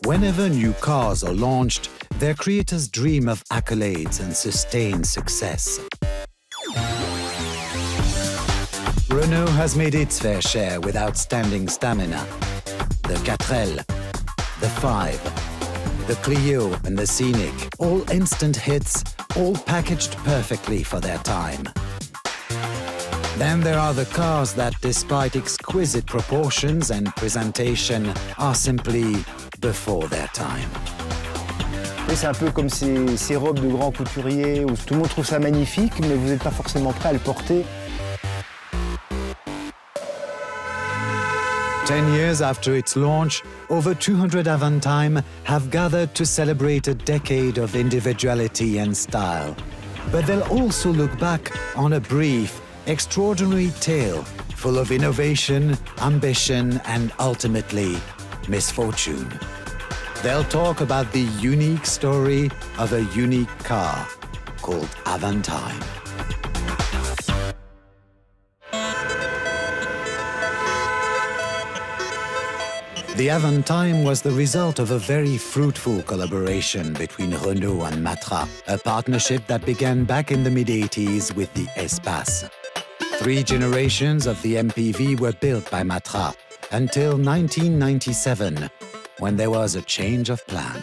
Whenever new cars are launched, their creators dream of accolades and sustained success. Renault has made its fair share with outstanding stamina. The 4L, the 5, the Clio and the Scenic, all instant hits, all packaged perfectly for their time. Then there are the cars that, despite exquisite proportions and presentation, are simply before their time. C'est un peu comme ces robes de grands couturiers où tout le monde trouve ça magnifique, mais vous n'êtes pas forcément prêt à le porter. 10 years after its launch, over 200 Avantime have gathered to celebrate a decade of individuality and style. But they'll also look back on a brief, extraordinary tale full of innovation, ambition, and ultimately, misfortune. They'll talk about the unique story of a unique car called Avantime. The Avantime was the result of a very fruitful collaboration between Renault and Matra, a partnership that began back in the mid-80s with the Espace. 3 generations of the MPV were built by Matra until 1997, when there was a change of plan.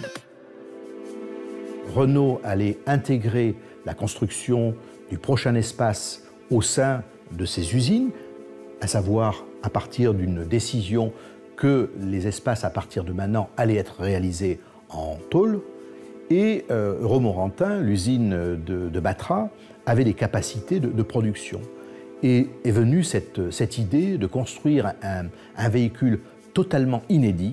Renault allait intégrer la construction du prochain Espace au sein de ses usines, à savoir à partir d'une décision que les espaces à partir de maintenant allaient être réalisés en tôle. Et Romorantin, l'usine de Matra, avait des capacités de production. Et est venue cette idée de construire un véhicule totalement inédit.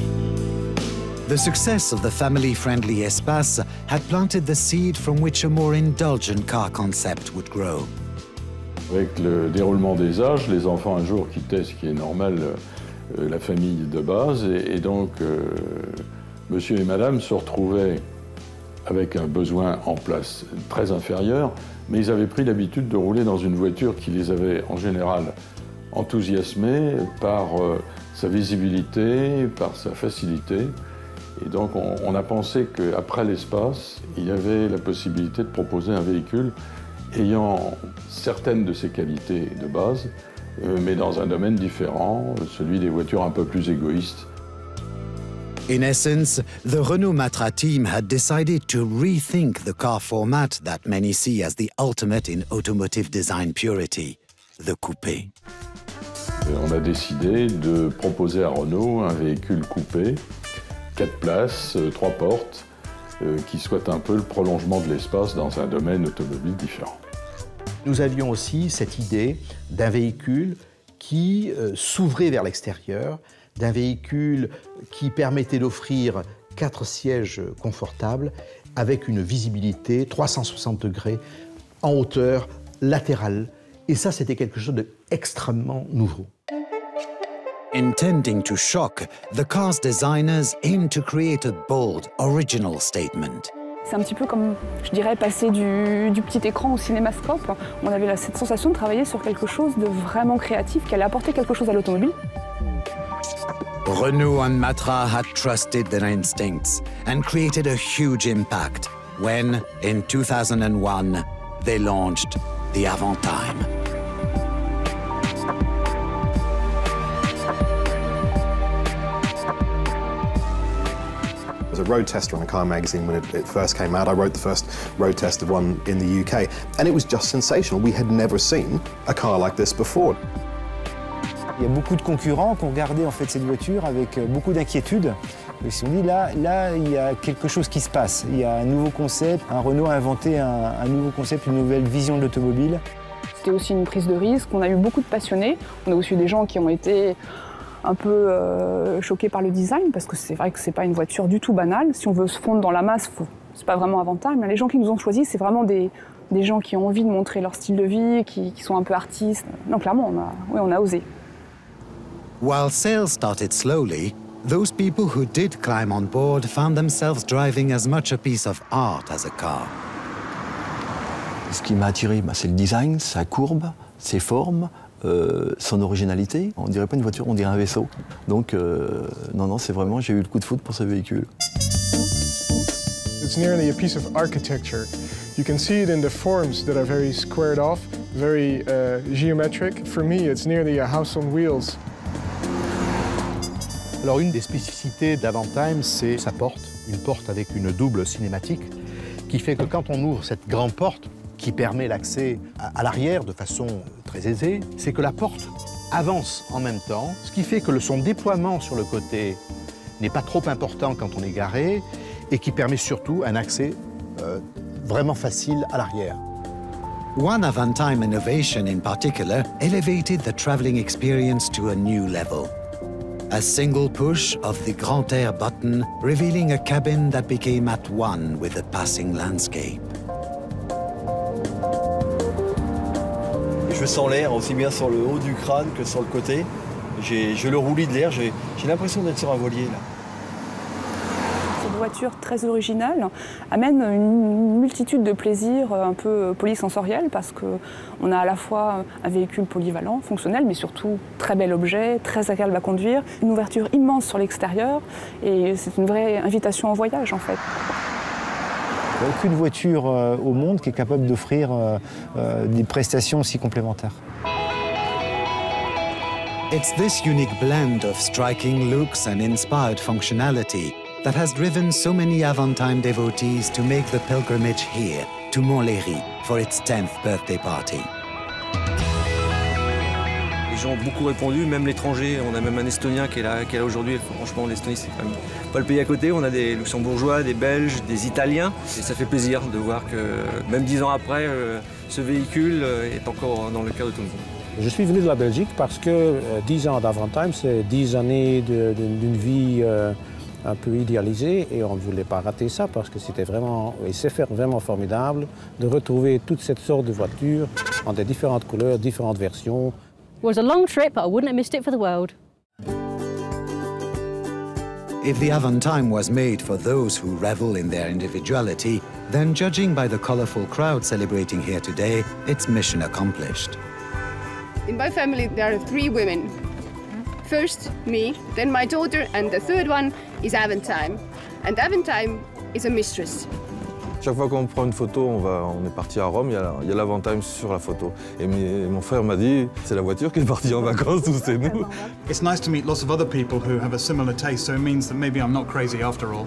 The success of the family-friendly Espace had planted the seed from which a more indulgent car concept would grow. Avec le déroulement des âges, les enfants un jour quittaient, ce qui est normal, la famille de base, et donc monsieur et madame se retrouvaient avec un besoin en place très inférieur, mais ils avaient pris l'habitude de rouler dans une voiture qui les avait en général enthousiasmés par sa visibilité, par sa facilité. Et donc on a pensé qu'après l'Espace, il y avait la possibilité de proposer un véhicule ayant certaines de ses qualités de base, mais dans un domaine différent, celui des voitures un peu plus égoïstes. In essence, the Renault Matra team had decided to rethink the car format that many see as the ultimate in automotive design purity, the coupé. On a décidé de proposer à Renault un véhicule coupé, 4 places, 3 portes, qui soit un peu le prolongement de l'Espace dans un domaine automobile différent. Nous avions aussi cette idée d'un véhicule qui s'ouvrait vers l'extérieur, d'un véhicule qui permettait d'offrir 4 sièges confortables avec une visibilité 360 degrés en hauteur latérale. Et ça, c'était quelque chose d'extrêmement nouveau. Intending to shock, the car's designers aimed to create a bold, original statement. C'est un petit peu comme, je dirais, passer du petit écran au cinémascope. On avait cette sensation de travailler sur quelque chose de vraiment créatif, qui allait apporter quelque chose à l'automobile. Renault and Matra had trusted their instincts and created a huge impact when, in 2001, they launched the Avantime. I was a road tester on a car magazine when it first came out. I wrote the first road test of one in the UK, and it was just sensational. We had never seen a car like this before. Il y a beaucoup de concurrents qui ont regardé en fait cette voiture avec beaucoup d'inquiétude. Ils se sont dit là, il y a quelque chose qui se passe. Il y a un nouveau concept. Renault a inventé un nouveau concept, une nouvelle vision de l'automobile. C'était aussi une prise de risque. On a eu beaucoup de passionnés. On a aussi eu des gens qui ont été un peu choqués par le design, parce que c'est vrai que c'est pas une voiture du tout banale. Si on veut se fondre dans la masse, c'est pas vraiment Avantime. Mais les gens qui nous ont choisis, c'est vraiment des gens qui ont envie de montrer leur style de vie, qui sont un peu artistes. Non, clairement, on a osé. While sales started slowly, those people who did climb on board found themselves driving as much a piece of art as a car. Ce qui m'a attiré, c'est le design, sa courbe, ses formes, son originalité. On dirait pas une voiture, on dirait un vaisseau. Donc non, c'est vraiment, j'ai eu le coup de foudre pour ce véhicule. It's nearly a piece of architecture. You can see it in the forms that are very squared off, very geometric. For me, it's nearly a house on wheels. Alors une des spécificités d'Avantime, c'est sa porte, une porte avec une double cinématique, qui fait que quand on ouvre cette grande porte, qui permet l'accès à l'arrière de façon très aisée, c'est que la porte avance en même temps, ce qui fait que son déploiement sur le côté n'est pas trop important quand on est garé, et qui permet surtout un accès vraiment facile à l'arrière. One Avantime innovation in particular elevated the traveling experience to a new level. A single push of the Grand Air button, revealing a cabin that became at one with the passing landscape. Je sens l'air aussi bien sur le haut du crâne que sur le côté. Je le roulis de l'air, j'ai l'impression d'être sur un voilier là. Cette voiture très originale amène une multitude de plaisirs un peu polysensoriels parce qu'on a à la fois un véhicule polyvalent, fonctionnel, mais surtout très bel objet, très agréable à conduire, une ouverture immense sur l'extérieur et c'est une vraie invitation au voyage en fait. Il n'y a aucune voiture au monde qui est capable d'offrir des prestations aussi complémentaires. It's this unique blend of striking looks and inspired functionality that has driven so many Avantime devotees to make the pilgrimage here to Montlhéry for its 10th birthday party. Les gens ont beaucoup répondu, même l'étranger. On a même un Estonien qui est là aujourd'hui. Franchement, l'Estonie, c'est quand même pas le pays à côté. On a des Luxembourgeois, des Belges, des Italiens. Et ça fait plaisir de voir que, même 10 ans après, ce véhicule est encore dans le cœur de tout le monde. Je suis venu de la Belgique parce que 10 ans d'Avantime, c'est 10 années d'une vie un peu idéalisée et on ne voulait pas rater ça parce que c'était vraiment, et c'est vraiment formidable de retrouver toute cette sorte de voitures en des différentes couleurs, différentes versions. It was a long trip, but I wouldn't have missed it for the world. If the Avantime was made for those who revel in their individuality, then judging by the colorful crowd celebrating here today, it's mission accomplished. In my family, there are 3 women. First, me, then my daughter, and the third one is Avantime. And Avantime is a mistress. Chaque fois qu'on prend une photo, on est parti à Rome, il y a l'Avantime sur la photo. Et mon frère m'a dit, c'est la voiture qui est partie en vacances ou c'est nous. It's nice to meet lots of other people who have a similar taste, so it means that maybe I'm not crazy after all.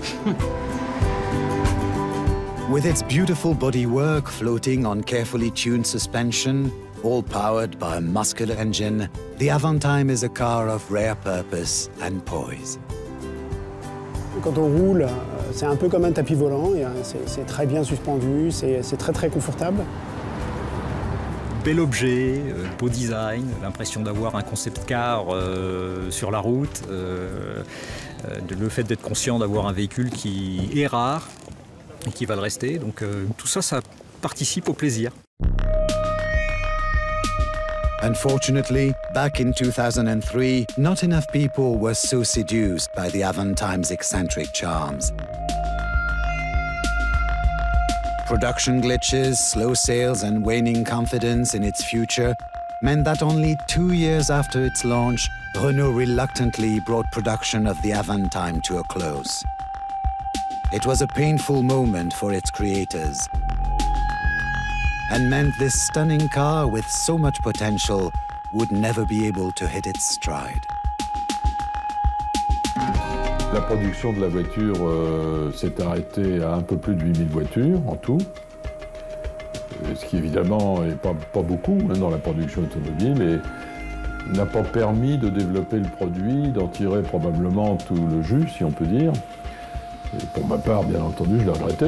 With its beautiful bodywork floating on carefully tuned suspension, all powered by a muscular engine, the Avantime is a car of rare purpose and poise. Quand on roule, c'est un peu comme un tapis volant, c'est très bien suspendu, c'est très confortable. Bel objet, beau design, l'impression d'avoir un concept car sur la route, le fait d'être conscient d'avoir un véhicule qui est rare et qui va le rester, donc tout ça, ça participe au plaisir. Unfortunately, back in 2003, not enough people were so seduced by the Avantime's eccentric charms. Production glitches, slow sales, and waning confidence in its future meant that only 2 years after its launch, Renault reluctantly brought production of the Avantime to a close. It was a painful moment for its creators, and meant this stunning car with so much potential would never be able to hit its stride. La production de la voiture s'est arrêtée à un peu plus de 8000 voitures en tout, ce qui évidemment n'est pas beaucoup dans la production automobile et n'a pas permis de développer le produit, d'en tirer probablement tout le jus, si on peut dire. Et pour ma part, bien entendu, je l'ai regretté.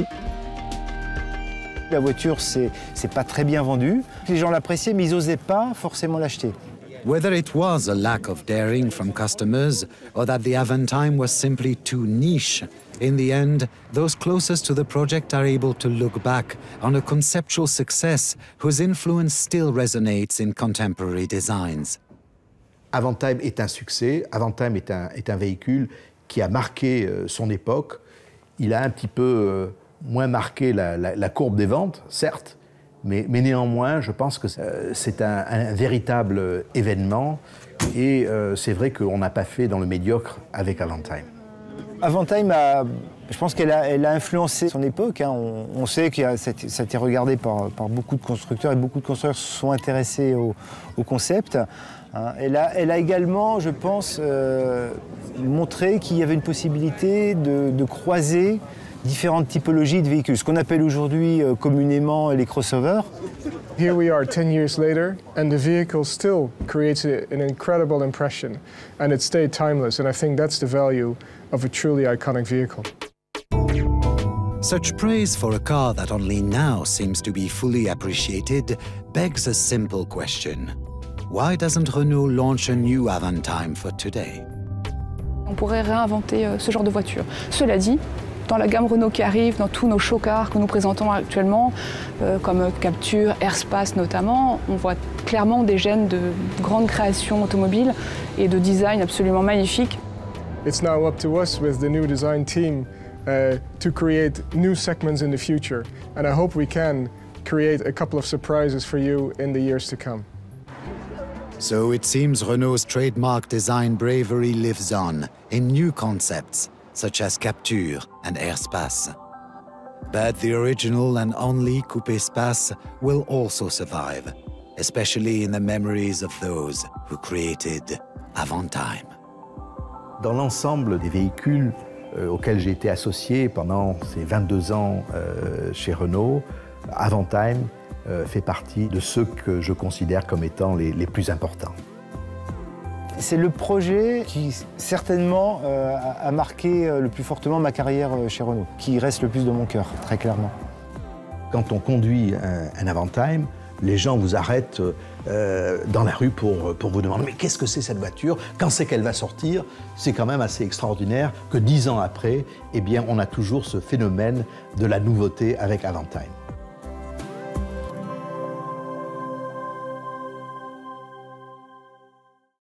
La voiture, c'est pas très bien vendu. Les gens l'appréciaient, mais ils n'osaient pas forcément l'acheter. Whether it was a lack of daring from customers or that the Avantime was simply too niche, in the end, those closest to the project are able to look back on a conceptual success whose influence still resonates in contemporary designs. Avantime est un succès, Avantime est un véhicule qui a marqué son époque. Il a un petit peu moins marqué la courbe des ventes, certes, Mais néanmoins, je pense que c'est un véritable événement et c'est vrai qu'on n'a pas fait dans le médiocre avec Avantime. Avantime, je pense qu'elle a influencé son époque. Hein. On sait que ça a été regardé par beaucoup de constructeurs et beaucoup de constructeurs se sont intéressés au concept. Hein. Elle a également, je pense, montré qu'il y avait une possibilité de croiser différentes typologies de véhicules, ce qu'on appelle aujourd'hui communément les crossovers. Here we are 10 years later, and the vehicle still creates an incredible impression, and it stayed timeless, and I think that's the value of a truly iconic vehicle. Such praise for a car that only now seems to be fully appreciated begs a simple question. Why doesn't Renault launch a new Avantime for today? On pourrait réinventer ce genre de voiture. Cela dit, dans la gamme Renault qui arrive, dans tous nos show-cars que nous présentons actuellement, comme Captur, Airspace notamment, on voit clairement des gènes de grandes créations automobiles et de design absolument magnifiques. It's now up to us with the new design team to create new segments in the future, and I hope we can create a couple of surprises for you in the years to come. So it seems Renault's trademark design bravery lives on in new concepts, such as Captur and Airspace. But the original and only Coupé Space will also survive, especially in the memories of those who created Avantime. Dans l'ensemble des véhicules auxquels j'ai été associé pendant ces 22 ans chez Renault, Avantime fait partie de ceux que je considère comme étant les plus importants. C'est le projet qui, certainement, a marqué le plus fortement ma carrière chez Renault, qui reste le plus dans mon cœur, très clairement. Quand on conduit un Avantime, les gens vous arrêtent dans la rue pour vous demander « Mais qu'est-ce que c'est cette voiture? Quand c'est qu'elle va sortir ?» C'est quand même assez extraordinaire que 10 ans après, eh bien, on a toujours ce phénomène de la nouveauté avec Avantime.